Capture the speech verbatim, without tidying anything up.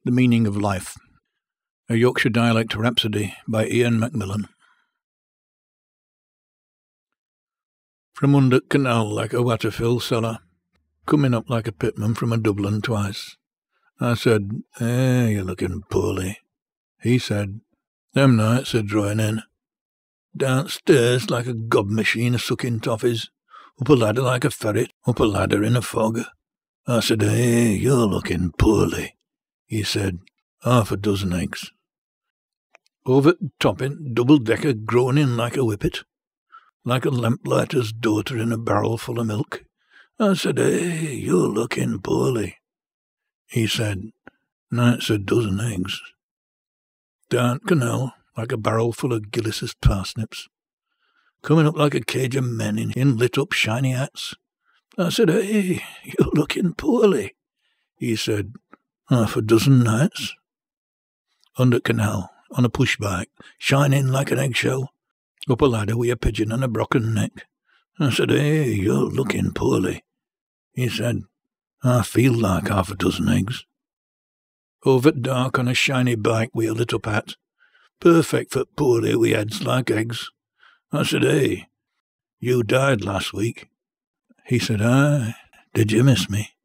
The Meaning of Life. A Yorkshire Dialect Rhapsody by McMillan. From under canal like a water-fill cellar, coming up like a pitman from a Dublin twice. I said, "Eh, you're looking poorly." He said, "Them nights are drawing in. Downstairs like a gob machine sucking toffees, up a ladder like a ferret, up a ladder in a fog." I said, "Eh, you're looking poorly." He said, "Half a dozen eggs. Over topping, double-decker groaning like a whippet, like a lamplighter's daughter in a barrel full of milk." I said, "Eh, you're looking poorly." He said, "Night's a dozen eggs. Down canal, like a barrel full of Gillis's parsnips, coming up like a cage of men in, in lit-up shiny hats." I said, "Eh, you're looking poorly." He said, "Half a dozen nights. Under canal, on a push-bike, shining like an eggshell, up a ladder with a pigeon and a broken neck." I said, "Eh, you're looking poorly." He said, "I feel like half a dozen eggs. Over dark on a shiny bike with a lit-up hat, perfect for poorly with heads like eggs." I said, "Eh, you died last week." He said, "Aye, did you miss me?"